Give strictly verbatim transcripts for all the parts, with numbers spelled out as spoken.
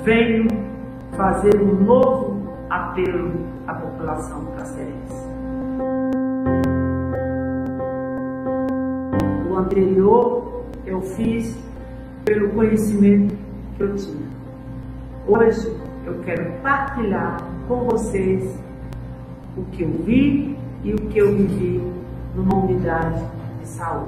venho fazer um novo apelo à população cacerense. O anterior eu fiz pelo conhecimento que eu tinha. Hoje eu quero partilhar com vocês o que eu vi e o que eu vivi numa unidade de saúde.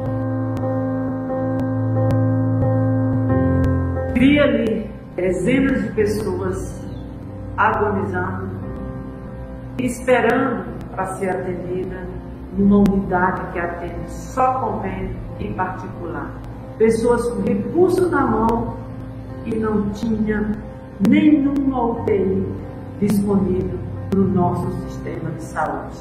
Vi ali dezenas de pessoas agonizando, esperando para ser atendida numa unidade que atende só convênio em particular. Pessoas com recurso na mão e não tinha nenhuma U T I disponível no nosso sistema de saúde.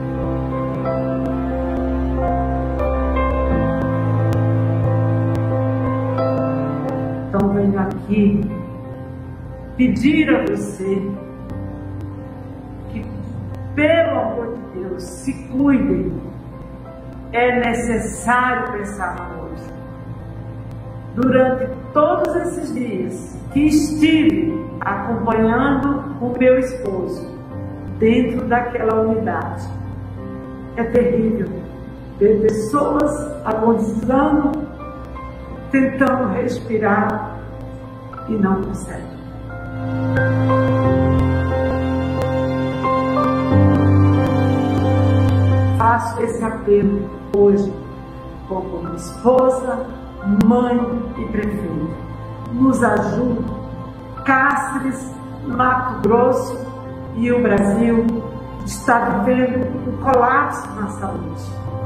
Então venho aqui pedir a você que, pelo amor de Deus, se cuidem. É necessário pensar na hoje. Durante todos esses dias que estive acompanhando o meu esposo dentro daquela unidade, é terrível ver pessoas agonizando, tentando respirar e não conseguem. Faço esse apelo hoje como esposa, mãe e prefeito. Nos ajude. Cáceres, Mato Grosso e o Brasil está vivendo um colapso na saúde.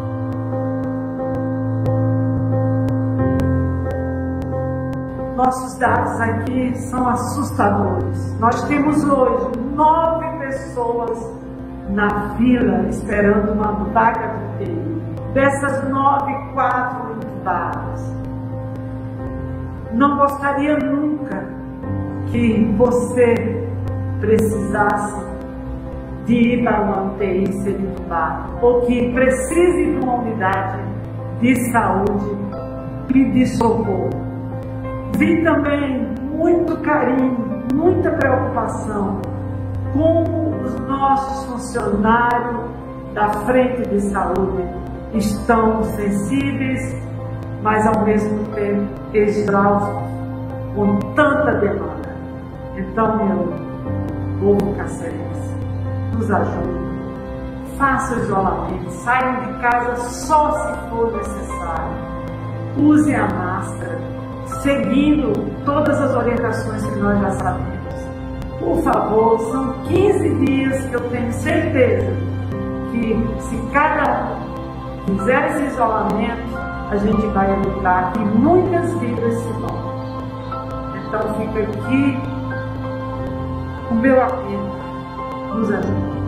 Nossos dados aqui são assustadores. Nós temos hoje nove pessoas na fila esperando uma vaga de U T I. Dessas nove, quatro intubadas. Não gostaria nunca que você precisasse de ir para uma U T I ser intubado, ou que precise de uma unidade de saúde pedir socorro. Vi também muito carinho, muita preocupação com os nossos funcionários da frente de saúde estão sensíveis, mas ao mesmo tempo exaustos com tanta demanda. Então, meu povo cacerense, nos ajude, faça o isolamento, saiam de casa só se for necessário, usem a máscara, seguindo todas as orientações que nós já sabemos. Por favor, são quinze dias que eu tenho certeza que, se cada um fizer esse isolamento, a gente vai evitar que muitas vidas se vão. Então fica aqui o meu apelo, nos ajude.